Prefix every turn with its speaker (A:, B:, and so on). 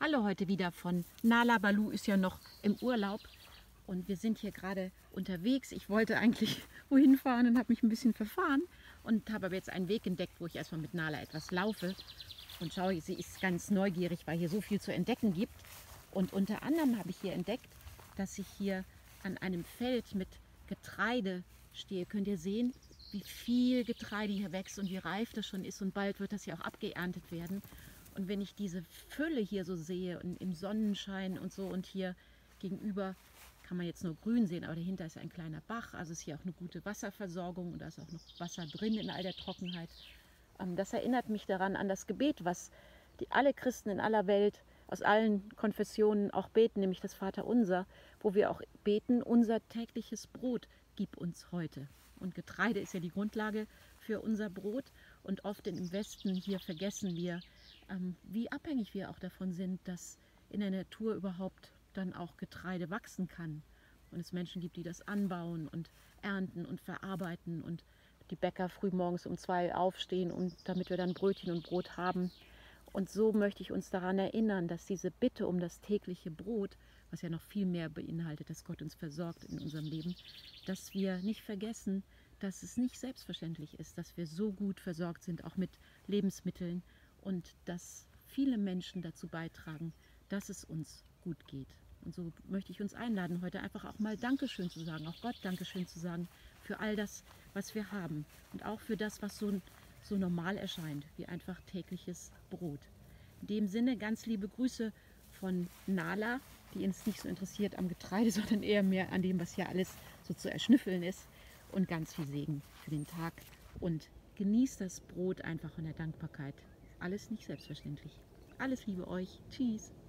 A: Hallo, heute wieder von Nala. Balu ist ja noch im Urlaub und wir sind hier gerade unterwegs. Ich wollte eigentlich wohin fahren und habe mich ein bisschen verfahren und habe aber jetzt einen Weg entdeckt, wo ich erstmal mit Nala etwas laufe. Und schaue, sie ist ganz neugierig, weil hier so viel zu entdecken gibt. Und unter anderem habe ich hier entdeckt, dass ich hier an einem Feld mit Getreide stehe. Könnt ihr sehen, wie viel Getreide hier wächst und wie reif das schon ist, und bald wird das ja auch abgeerntet werden. Und wenn ich diese Fülle hier so sehe und im Sonnenschein und so, und hier gegenüber kann man jetzt nur grün sehen, aber dahinter ist ein kleiner Bach, also ist hier auch eine gute Wasserversorgung und da ist auch noch Wasser drin in all der Trockenheit. Das erinnert mich daran an das Gebet, was alle Christen in aller Welt aus allen Konfessionen auch beten, nämlich das Vaterunser, wo wir auch beten: unser tägliches Brot gib uns heute. Und Getreide ist ja die Grundlage für unser Brot, und oft im Westen hier vergessen wir, wie abhängig wir auch davon sind, dass in der Natur überhaupt dann auch Getreide wachsen kann. Und es Menschen gibt, die das anbauen und ernten und verarbeiten, und die Bäcker früh morgens um 2 aufstehen, damit wir dann Brötchen und Brot haben. Und so möchte ich uns daran erinnern, dass diese Bitte um das tägliche Brot, was ja noch viel mehr beinhaltet, dass Gott uns versorgt in unserem Leben, dass wir nicht vergessen, dass es nicht selbstverständlich ist, dass wir so gut versorgt sind, auch mit Lebensmitteln, und dass viele Menschen dazu beitragen, dass es uns gut geht. Und so möchte ich uns einladen, heute einfach auch mal Dankeschön zu sagen, auch Gott Dankeschön zu sagen für all das, was wir haben, und auch für das, was so normal erscheint, wie einfach tägliches Brot. In dem Sinne ganz liebe Grüße von Nala, die uns nicht so interessiert am Getreide, sondern eher mehr an dem, was hier alles so zu erschnüffeln ist, und ganz viel Segen für den Tag, und genießt das Brot einfach in der Dankbarkeit. Alles nicht selbstverständlich. Alles Liebe euch. Tschüss.